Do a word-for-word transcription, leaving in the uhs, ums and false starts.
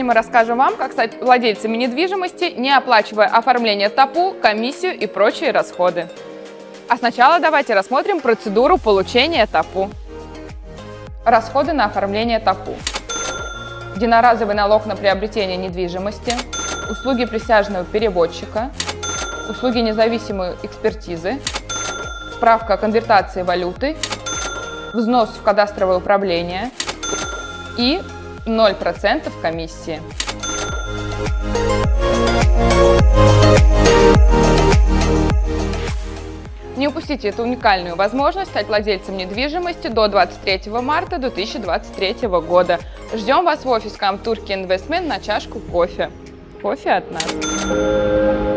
Сегодня мы расскажем вам, как стать владельцами недвижимости, не оплачивая оформление ТАПУ, комиссию и прочие расходы. А сначала давайте рассмотрим процедуру получения ТАПУ. Расходы на оформление ТАПУ. Единоразовый налог на приобретение недвижимости, услуги присяжного переводчика, услуги независимой экспертизы, справка о конвертации валюты, взнос в кадастровое управление и ноль процентов комиссии. Не упустите эту уникальную возможность стать владельцем недвижимости до двадцать третьего марта две тысячи двадцать третьего года. Ждем вас в офис Come Turkey Investment на чашку кофе. Кофе от нас.